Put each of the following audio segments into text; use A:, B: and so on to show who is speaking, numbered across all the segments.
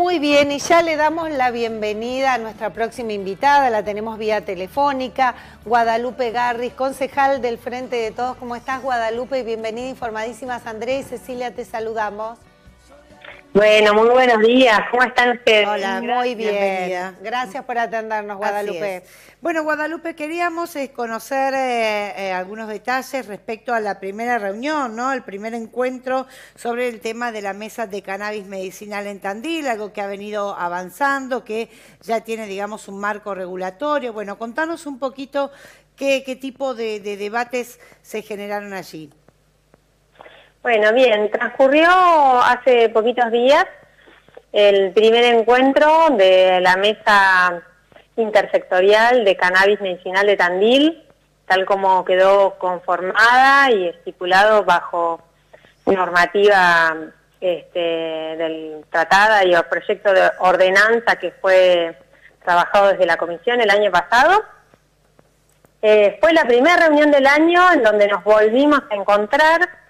A: Muy bien, y ya le damos la bienvenida a nuestra próxima invitada, la tenemos vía telefónica, Guadalupe Garris, concejal del Frente de Todos. ¿Cómo estás, Guadalupe? Bienvenida, informadísimas. Andrés y Cecilia, te saludamos.
B: Bueno, muy buenos días. ¿Cómo están ustedes?
A: Hola, muy bien.
C: Bienvenida.
A: Gracias por atendernos, Guadalupe.
C: Bueno, Guadalupe, queríamos conocer algunos detalles respecto a la primera reunión, ¿no? El primer encuentro sobre el tema de la mesa de cannabis medicinal en Tandil, algo que ha venido avanzando, que ya tiene, digamos, un marco regulatorio. Bueno, contanos un poquito qué tipo de debates se generaron allí.
B: Bueno, bien, transcurrió hace poquitos días el primer encuentro de la mesa intersectorial de cannabis medicinal de Tandil, tal como quedó conformada y estipulado bajo normativa del tratada y el proyecto de ordenanza que fue trabajado desde la comisión el año pasado. Fue la primera reunión del año en donde nos volvimos a encontrar.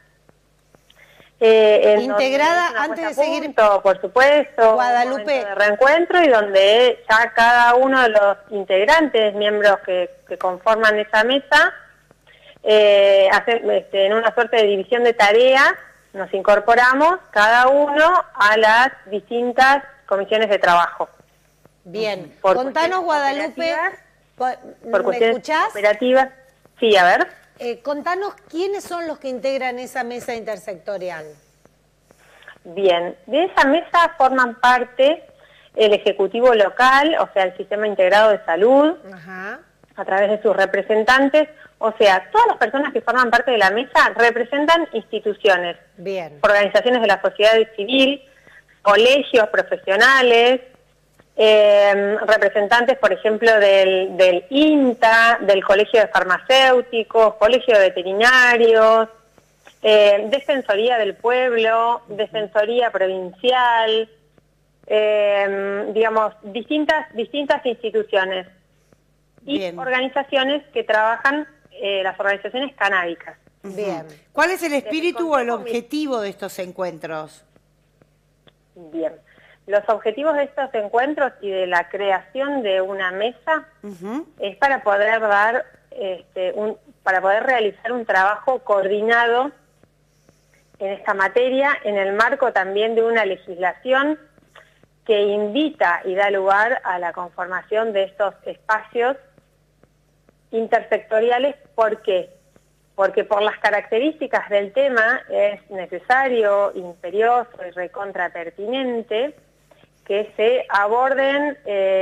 A: Integrada, antes de seguir,
B: por supuesto,
A: Guadalupe,
B: un de reencuentro y donde ya cada uno de los integrantes, miembros que conforman esa mesa, en una suerte de división de tareas, nos incorporamos cada uno a las distintas comisiones de trabajo.
A: Bien, contanos, Guadalupe, ¿me escuchás?
B: Operativas. Sí, a ver.
A: Contanos quiénes son los que integran esa mesa intersectorial.
B: Bien, de esa mesa forman parte el Ejecutivo local, o sea, el Sistema Integrado de Salud, a través de sus representantes, o sea, todas las personas que forman parte de la mesa representan instituciones, organizaciones de la sociedad civil, colegios profesionales, representantes, por ejemplo, del INTA, del Colegio de Farmacéuticos, Colegio de Veterinarios, Defensoría del Pueblo, Defensoría Provincial, digamos, distintas instituciones y organizaciones que trabajan, las organizaciones canábicas.
C: Bien. ¿Cuál es el espíritu o el objetivo de estos encuentros?
B: Bien. Los objetivos de estos encuentros y de la creación de una mesa es para poder dar, para poder realizar un trabajo coordinado en esta materia, en el marco también de una legislación que invita y da lugar a la conformación de estos espacios intersectoriales. ¿Por qué? Porque por las características del tema es necesario, imperioso y recontra pertinente que se aborden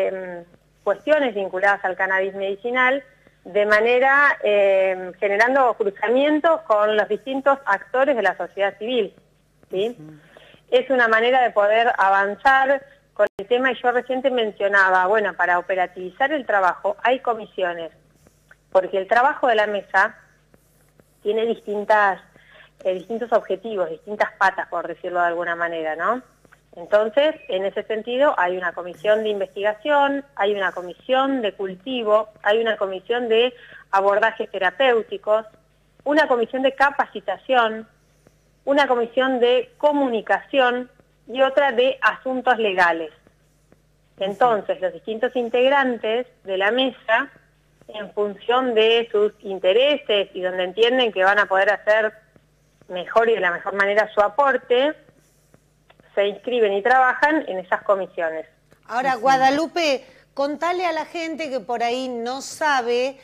B: cuestiones vinculadas al cannabis medicinal de manera generando cruzamientos con los distintos actores de la sociedad civil, ¿sí? Es una manera de poder avanzar con el tema, y yo reciente mencionaba, bueno, para operativizar el trabajo hay comisiones, porque el trabajo de la mesa tiene distintos objetivos, distintas patas, por decirlo de alguna manera, ¿no? Entonces, en ese sentido, hay una comisión de investigación, hay una comisión de cultivo, hay una comisión de abordajes terapéuticos, una comisión de capacitación, una comisión de comunicación y otra de asuntos legales. Entonces, los distintos integrantes de la mesa, en función de sus intereses y donde entienden que van a poder hacer mejor y de la mejor manera su aporte, se inscriben y trabajan en esas comisiones.
A: Ahora, Guadalupe, contale a la gente que por ahí no sabe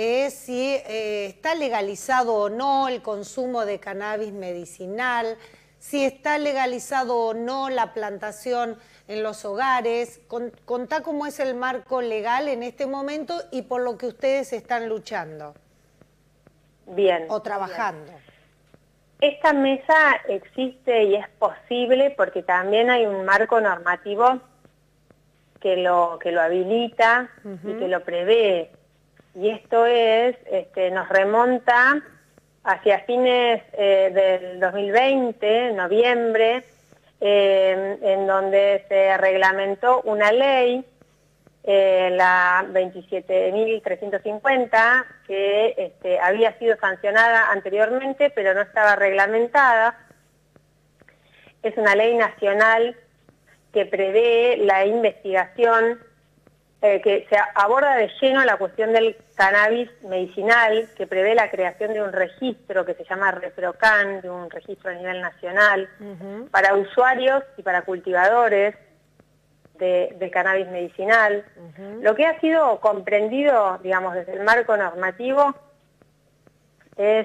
A: si está legalizado o no el consumo de cannabis medicinal, si está legalizado o no la plantación en los hogares. Contá cómo es el marco legal en este momento y por lo que ustedes están luchando.
B: Bien.
A: O trabajando.
B: Bien. Esta mesa existe y es posible porque también hay un marco normativo que lo habilita y que lo prevé. Y esto nos remonta hacia fines del 2020, noviembre, en donde se reglamentó una ley, la 27.350, que había sido sancionada anteriormente, pero no estaba reglamentada. Es una ley nacional que prevé la investigación, que se aborda de lleno la cuestión del cannabis medicinal, que prevé la creación de un registro que se llama ReproCan, de un registro a nivel nacional, para usuarios y para cultivadores de cannabis medicinal. Lo que ha sido comprendido, digamos, desde el marco normativo es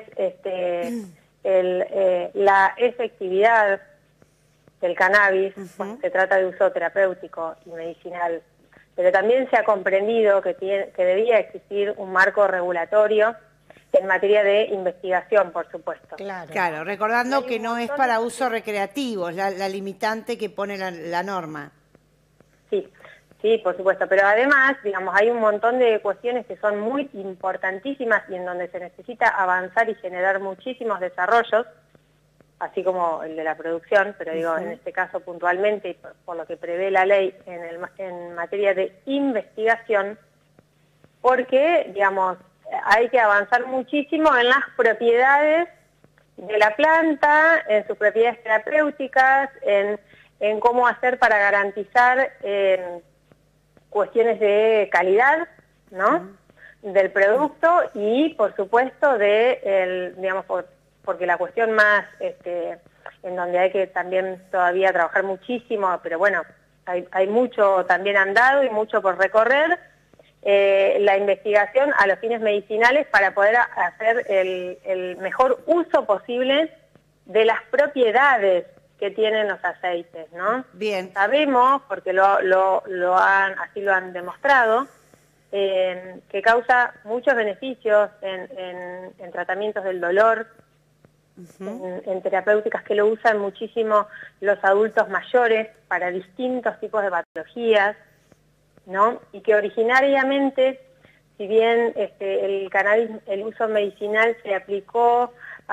B: la efectividad del cannabis cuando se trata de uso terapéutico y medicinal. Pero también se ha comprendido que debía existir un marco regulatorio en materia de investigación, por supuesto.
C: Claro, recordando que no es para uso recreativo, es la limitante que pone la norma.
B: Sí, por supuesto, pero además, digamos, hay un montón de cuestiones que son muy importantísimas y en donde se necesita avanzar y generar muchísimos desarrollos, así como el de la producción, pero digo, en este caso puntualmente, y por lo que prevé la ley en materia de investigación, porque, digamos, hay que avanzar muchísimo en las propiedades de la planta, en sus propiedades terapéuticas, en cómo hacer para garantizar cuestiones de calidad, ¿no? Del producto y, por supuesto, digamos, porque la cuestión más, en donde hay que también todavía trabajar muchísimo, pero bueno, hay mucho también andado y mucho por recorrer, la investigación a los fines medicinales para poder hacer el mejor uso posible de las propiedades que tienen los aceites, ¿no?
C: Bien.
B: Sabemos, porque así lo han demostrado, que causa muchos beneficios en tratamientos del dolor, en terapéuticas que lo usan muchísimo los adultos mayores para distintos tipos de patologías, ¿no? Y que originariamente, si bien el cannabis, el uso medicinal se aplicó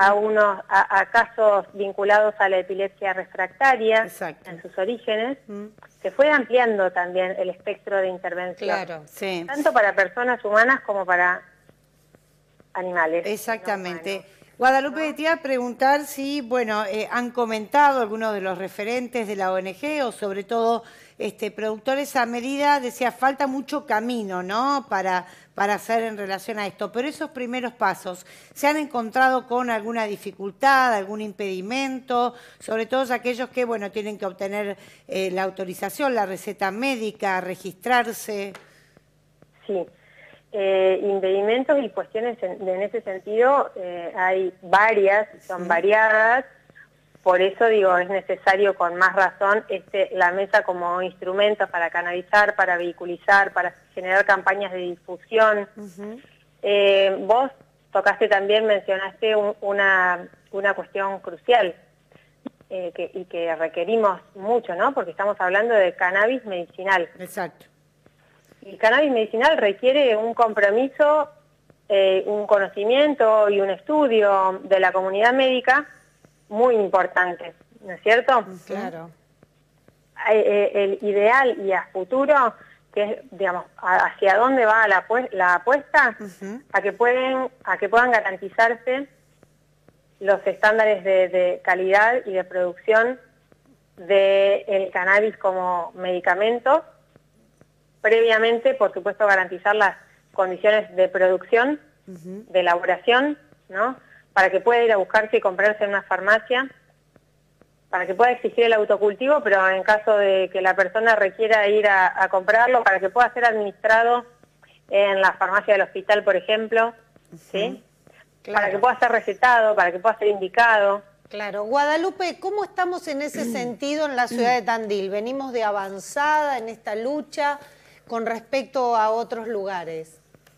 B: a casos vinculados a la epilepsia refractaria.
C: Exacto.
B: En sus orígenes, se fue ampliando también el espectro de intervención.
C: Claro, sí.
B: Tanto para personas humanas como para animales.
C: Exactamente. Guadalupe, te iba a preguntar si, bueno, han comentado algunos de los referentes de la ONG o sobre todo productores a medida, decía, falta mucho camino, ¿no?, para hacer en relación a esto. Pero esos primeros pasos, ¿se han encontrado con alguna dificultad, algún impedimento? Sobre todo aquellos que, bueno, tienen que obtener la autorización, la receta médica, registrarse.
B: Sí. Impedimentos y cuestiones en ese sentido hay varias, son variadas, por eso digo, es necesario con más razón la mesa como instrumento para canalizar, para vehiculizar, para generar campañas de difusión. Vos tocaste también, mencionaste una cuestión crucial y que requerimos mucho, ¿no? Porque estamos hablando de cannabis medicinal.
C: Exacto.
B: El cannabis medicinal requiere un compromiso, un conocimiento y un estudio de la comunidad médica muy importante, ¿no es cierto?
A: Claro.
B: El ideal y a futuro, que es, digamos, hacia dónde va la apuesta, a que puedan garantizarse los estándares de calidad y de producción del cannabis como medicamento. Previamente, por supuesto, garantizar las condiciones de producción, de elaboración, ¿no?, para que pueda ir a buscarse y comprarse en una farmacia, para que pueda existir el autocultivo, pero en caso de que la persona requiera ir a comprarlo, para que pueda ser administrado en la farmacia del hospital, por ejemplo, ¿sí? Claro. Para que pueda ser recetado, para que pueda ser indicado.
A: Claro. Guadalupe, ¿cómo estamos en ese sentido en la ciudad de Tandil? ¿Venimos de avanzada en esta lucha con respecto a otros lugares?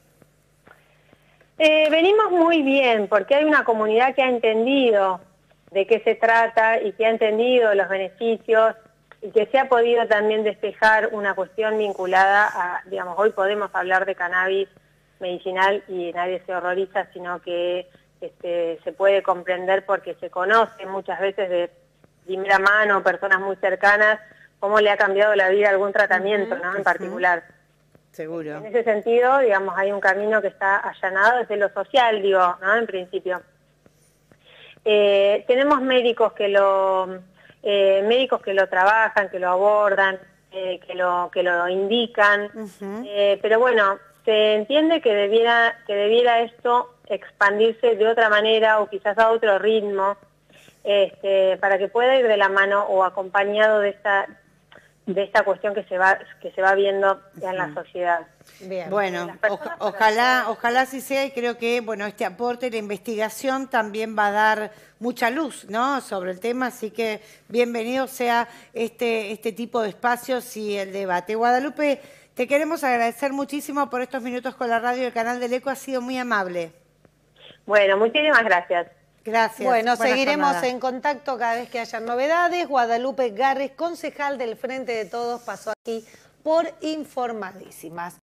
B: Venimos muy bien, porque hay una comunidad que ha entendido de qué se trata y que ha entendido los beneficios y que se ha podido también despejar una cuestión vinculada a, digamos, hoy podemos hablar de cannabis medicinal y nadie se horroriza, sino que se puede comprender porque se conoce muchas veces de primera mano, personas muy cercanas, cómo le ha cambiado la vida algún tratamiento, ¿no?, en particular.
C: Seguro.
B: En ese sentido, digamos, hay un camino que está allanado desde lo social, digo, ¿no?, en principio. Tenemos médicos que lo médicos que lo trabajan, que lo abordan, que lo indican, pero bueno, se entiende que debiera esto expandirse de otra manera o quizás a otro ritmo, para que pueda ir de la mano o acompañado de esta cuestión que se va viendo en la sociedad.
C: Bien. Bueno, ojalá así sea, y creo que bueno, este aporte y la investigación también va a dar mucha luz, ¿no?, sobre el tema, así que bienvenido sea este tipo de espacios y el debate. Guadalupe, te queremos agradecer muchísimo por estos minutos con la radio del Canal del Eco, ha sido muy amable.
B: Bueno, muchísimas gracias.
A: Gracias. Bueno, seguiremos en contacto cada vez que haya novedades. Guadalupe Garres, concejal del Frente de Todos, pasó aquí por Informadísimas.